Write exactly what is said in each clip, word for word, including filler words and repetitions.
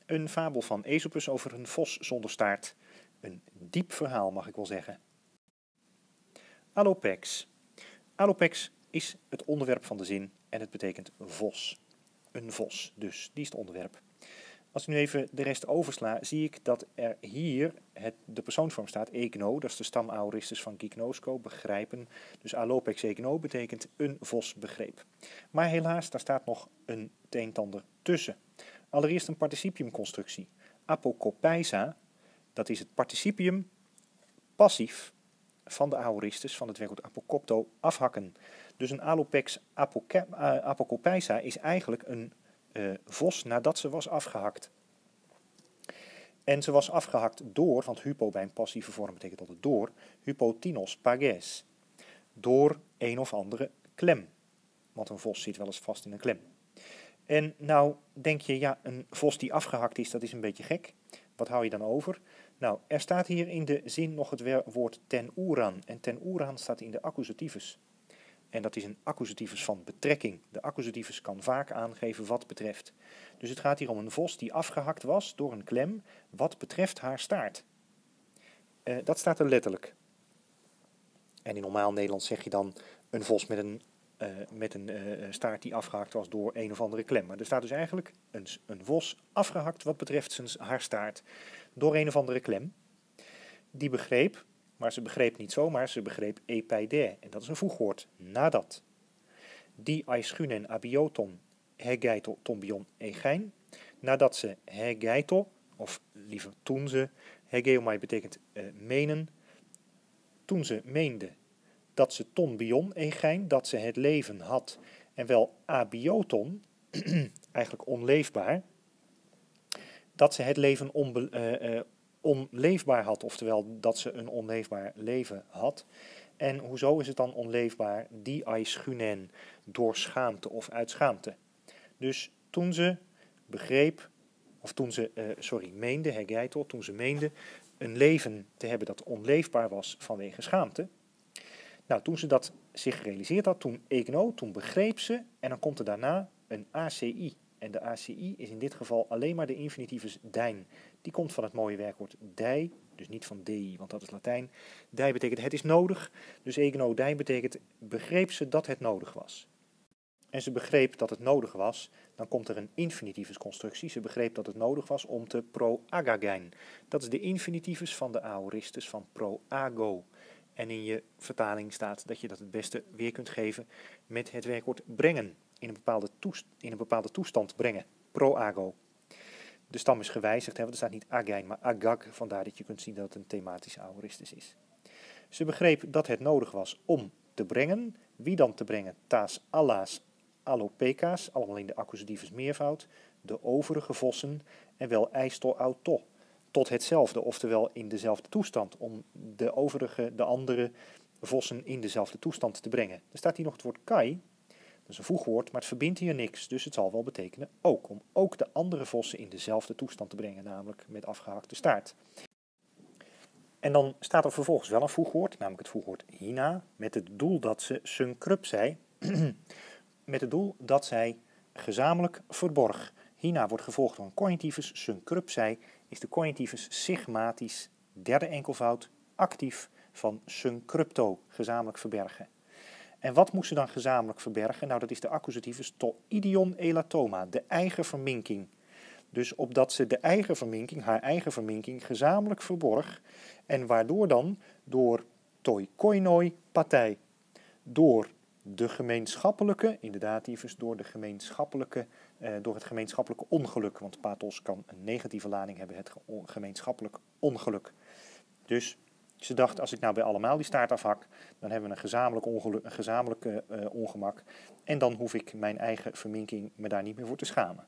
Een fabel van Aesopus over een vos zonder staart. Een diep verhaal, mag ik wel zeggen. Alopex. Alopex is het onderwerp van de zin en het betekent vos. Een vos, dus die is het onderwerp. Als ik nu even de rest oversla, zie ik dat er hier het, de persoonsvorm staat, egno, dat is de stamaoristus van gignosco, begrijpen. Dus alopex egno betekent een vos begreep. Maar helaas, daar staat nog een teentander tussen. Allereerst een participiumconstructie. Apokopeisa, dat is het participium passief van de aoristus van het werkwoord apokopto, afhakken. Dus een alopex apokopeisa is eigenlijk een uh, vos nadat ze was afgehakt. En ze was afgehakt door, want hypo bij een passieve vorm betekent altijd door, hypotinos pages. Door een of andere klem. Want een vos zit wel eens vast in een klem. En nou denk je, ja, een vos die afgehakt is, dat is een beetje gek. Wat hou je dan over? Nou, er staat hier in de zin nog het woord ten oeran. En ten oeran staat in de accusativus. En dat is een accusativus van betrekking. De accusativus kan vaak aangeven wat betreft. Dus het gaat hier om een vos die afgehakt was door een klem wat betreft haar staart. Uh, dat staat er letterlijk. En in normaal Nederlands zeg je dan een vos met een, uh, met een uh, staart die afgehakt was door een of andere klem. Maar er staat dus eigenlijk een, een vos afgehakt wat betreft zijn, haar staart door een of andere klem. Die begreep, maar ze begreep niet zomaar, ze begreep epeide. En dat is een voegwoord, nadat. Die aischunen abioton hegeito tombion egein. Nadat ze hegeito, of liever toen ze, hegeomai betekent uh, menen. Toen ze meende dat ze ton bion egein, dat ze het leven had. En wel abioton, eigenlijk onleefbaar. Dat ze het leven onbe, uh, uh, onleefbaar had, oftewel dat ze een onleefbaar leven had. En hoezo is het dan onleefbaar? Die aischunen, door schaamte of uit schaamte. Dus toen ze begreep, of toen ze, uh, sorry, meende, hegeito, toen ze meende een leven te hebben dat onleefbaar was vanwege schaamte. Nou, toen ze dat zich gerealiseerd had, toen egno, toen begreep ze, en dan komt er daarna een A C I. En de A C I is in dit geval alleen maar de infinitivus dein. Die komt van het mooie werkwoord dei, dus niet van dei, want dat is Latijn. Dei betekent het is nodig, dus egno dei betekent begreep ze dat het nodig was. En ze begreep dat het nodig was, dan komt er een infinitivus constructie. Ze begreep dat het nodig was om te proagagein. Dat is de infinitivus van de aoristus van proago. En in je vertaling staat dat je dat het beste weer kunt geven met het werkwoord brengen. In een bepaalde, toest, in een bepaalde toestand brengen. Proago. De stam is gewijzigd, hè, want er staat niet agein, maar agag. Vandaar dat je kunt zien dat het een thematische aoristus is. Ze begreep dat het nodig was om te brengen. Wie dan te brengen? Taas allaas alopeka's, allemaal in de accusativus meervoud. De overige vossen en wel eisto auto. Tot hetzelfde, oftewel in dezelfde toestand, om de overige, de andere vossen in dezelfde toestand te brengen. Er staat hier nog het woord kai, dat is een voegwoord, maar het verbindt hier niks, dus het zal wel betekenen ook, om ook de andere vossen in dezelfde toestand te brengen, namelijk met afgehakte staart. En dan staat er vervolgens wel een voegwoord, namelijk het voegwoord hina, met het doel dat ze synkrup zei, met het doel dat zij gezamenlijk verborg. Hina wordt gevolgd door een cognitiefus, synkrup zij is de cognitiefus sigmatisch, derde enkelvoud, actief van syncrypto, gezamenlijk verbergen. En wat moest ze dan gezamenlijk verbergen? Nou, dat is de accusativus to idion elatoma, de eigen verminking. Dus opdat ze de eigen verminking, haar eigen verminking, gezamenlijk verborg. En waardoor dan? Door toi koinoi patij. Door de gemeenschappelijke, in de dativus, door, de gemeenschappelijke, eh, door het gemeenschappelijke ongeluk. Want pathos kan een negatieve lading hebben, het gemeenschappelijk ongeluk. Dus ze dacht, als ik nou bij allemaal die staart afhak, dan hebben we een gezamenlijk, ongeluk, een gezamenlijk uh, ongemak. En dan hoef ik mijn eigen verminking me daar niet meer voor te schamen.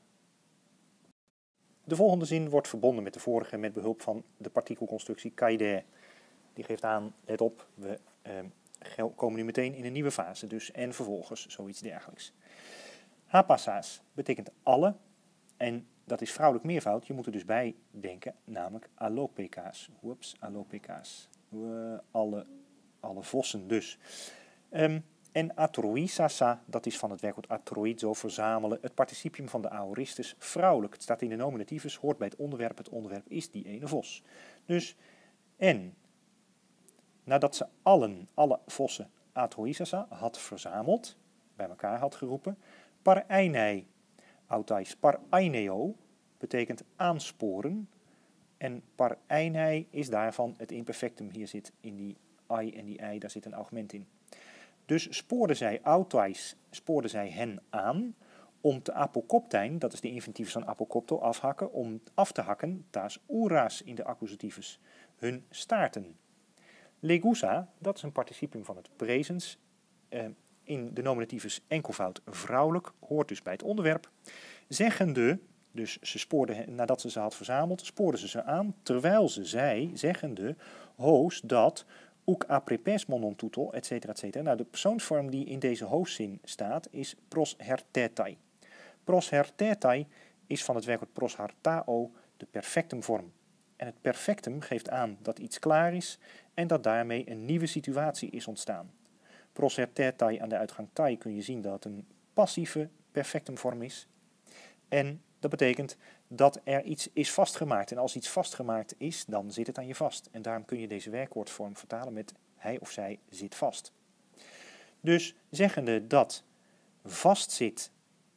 De volgende zin wordt verbonden met de vorige met behulp van de partikelconstructie kaide. Die geeft aan, let op, we uh, komen nu meteen in een nieuwe fase. Dus en vervolgens, zoiets dergelijks. Hapasa's betekent alle. En dat is vrouwelijk meervoud. Je moet er dus bij denken, namelijk alopeka's. Whoops, alopeka's. Uh, alle, alle vossen dus. Um, En atroisasa, dat is van het werkwoord atroizo, verzamelen, het participium van de aoristus, vrouwelijk. Het staat in de nominativus, hoort bij het onderwerp. Het onderwerp is die ene vos. Dus, en, nadat ze allen, alle vossen, atroisasa had verzameld, bij elkaar had geroepen, par einei, autais, par eineo, betekent aansporen. En par einei is daarvan het imperfectum. Hier zit in die ai en die ei, daar zit een augment in. Dus spoorden zij autais, spoorden zij hen aan om te apokoptein, dat is de inventivus van apokopto, afhakken, om af te hakken, taas oera's in de accusativus, hun staarten. Legusa, dat is een participium van het presens, eh, in de nominativus enkelvoud vrouwelijk, hoort dus bij het onderwerp. Zeggende, dus ze spoorden, nadat ze ze had verzameld, spoorden ze ze aan, terwijl ze zei, zeggende, hoos dat, ook aprepes monon tuto, et cetera, et cetera. Nou, de persoonsvorm die in deze hoofdzin staat is pros hertetai. Pros hertetai is van het werkwoord pros hartao de perfectumvorm. En het perfectum geeft aan dat iets klaar is en dat daarmee een nieuwe situatie is ontstaan. Pros hertetai aan de uitgang tai kun je zien dat het een passieve perfectumvorm is. En dat betekent dat er iets is vastgemaakt. En als iets vastgemaakt is, dan zit het aan je vast. En daarom kun je deze werkwoordvorm vertalen met hij of zij zit vast. Dus zeggende dat vastzit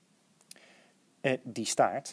eh, die staart,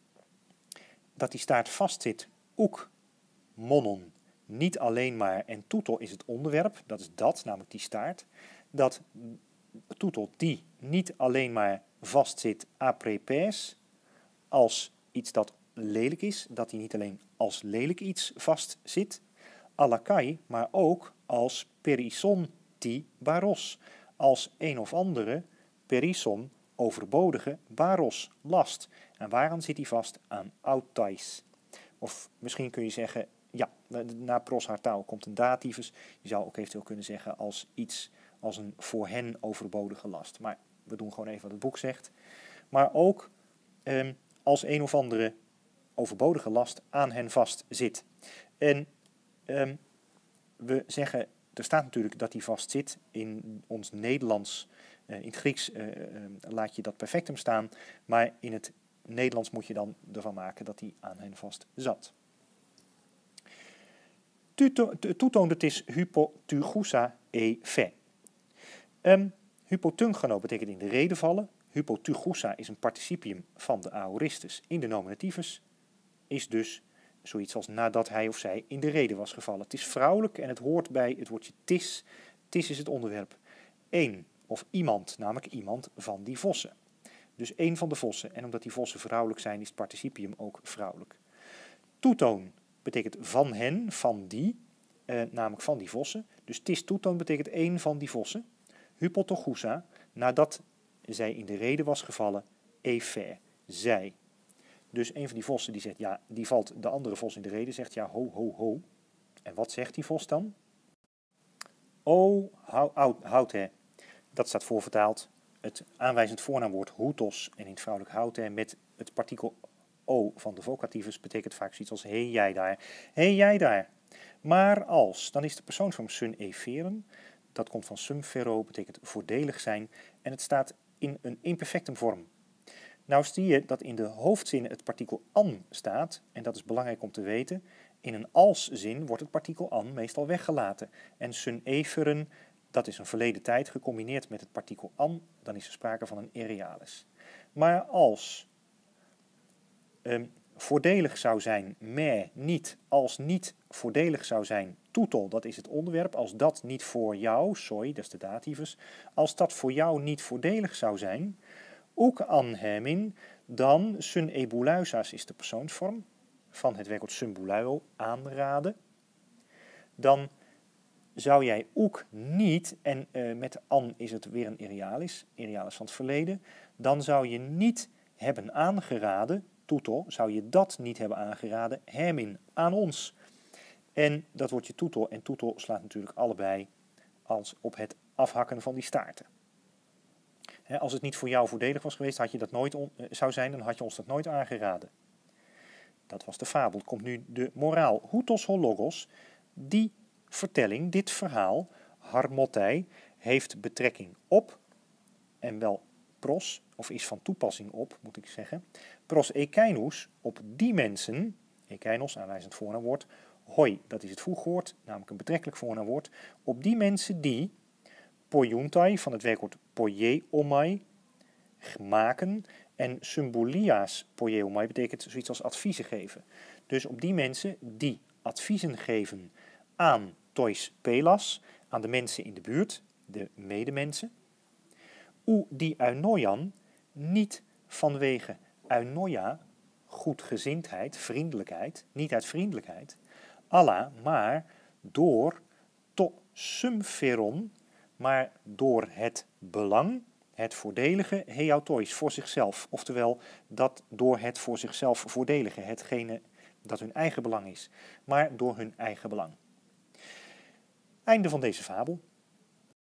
dat die staart vastzit, ook monon, niet alleen maar, en toetel is het onderwerp, dat is dat, namelijk die staart, dat toetel die niet alleen maar vastzit aprepes, als iets dat lelijk is, dat hij niet alleen als lelijk iets vastzit, alakai, maar ook als perison ti baros, als een of andere perison, overbodige, baros, last. En waaraan zit hij vast? Aan autais. Of misschien kun je zeggen, ja, na pros hartao komt een dativus. Je zou ook eventueel kunnen zeggen als iets, als een voor hen overbodige last. Maar we doen gewoon even wat het boek zegt. Maar ook um, als een of andere overbodige last aan hen vast zit. En um, we zeggen, er staat natuurlijk dat die vast zit. In ons Nederlands, uh, in het Grieks uh, uh, laat je dat perfectum staan. Maar in het Nederlands moet je dan ervan maken dat die aan hen vast zat. Toetoonde is hypotychusa e fe. Um, hypotungano betekent in de reden vallen. Hypotychusa is een participium van de aoristus in de nominativus. Is dus zoiets als nadat hij of zij in de reden was gevallen. Het is vrouwelijk en het hoort bij het woordje tis. Tis is het onderwerp. Eén of iemand, namelijk iemand van die vossen. Dus één van de vossen. En omdat die vossen vrouwelijk zijn, is het participium ook vrouwelijk. Toetoon betekent van hen, van die, eh, namelijk van die vossen. Dus tis toetoon betekent één van die vossen. Hypotochusa, nadat zij in de reden was gevallen, efer, zij. Dus een van die vossen die zegt, ja, die valt de andere vos in de reden, zegt ja, ho, ho, ho. En wat zegt die vos dan? O, houd hè. Dat staat voorvertaald. Het aanwijzend voornaamwoord houtos en in het vrouwelijk houd hè met het partikel o van de vocativus betekent vaak zoiets als hé jij daar. Hé jij daar. Maar als, dan is de persoonsvorm sun eferen. Dat komt van sumfero, betekent voordelig zijn. En het staat in een imperfectum vorm. Nou zie je dat in de hoofdzin het partikel an staat. En dat is belangrijk om te weten. In een als-zin wordt het partikel an meestal weggelaten. En sun eferen, dat is een verleden tijd gecombineerd met het partikel an. Dan is er sprake van een erealis. Maar als um, voordelig zou zijn, me, niet, als niet voordelig zou zijn, toetel, dat is het onderwerp, als dat niet voor jou, soi, dat is de dativus, als dat voor jou niet voordelig zou zijn, ook an hemin, dan sun ebuluisas is de persoonsvorm van het werkwoord sumbuluo, aanraden, dan zou jij ook niet, en uh, met an is het weer een erealis, erealis van het verleden, dan zou je niet hebben aangeraden, toetel, zou je dat niet hebben aangeraden, hemin, aan ons. En dat woordje toetel en toetel slaat natuurlijk allebei als op het afhakken van die staarten. He, als het niet voor jou voordelig was geweest, had je dat nooit on, uh, zou zijn, dan had je ons dat nooit aangeraden. Dat was de fabel. Komt nu de moraal. Houtos ho logos, die vertelling, dit verhaal, harmotei, heeft betrekking op, en wel pros, of is van toepassing op, moet ik zeggen, pros ekeinus, op die mensen, ekeinos, aanwijzend voornaamwoord, hoi, dat is het voegwoord, namelijk een betrekkelijk voornaamwoord, op die mensen die poiuntai, van het werkwoord poieuomai, maken, en symbolia's poieuomai betekent zoiets als adviezen geven. Dus op die mensen die adviezen geven aan tois pelas, aan de mensen in de buurt, de medemensen, u die eunoian, niet vanwege eunoia, goedgezindheid, vriendelijkheid, niet uit vriendelijkheid, alla, maar door to sympheron, maar door het belang, het voordelige, heautois, voor zichzelf. Oftewel, dat door het voor zichzelf voordelige, hetgene dat hun eigen belang is, maar door hun eigen belang. Einde van deze fabel.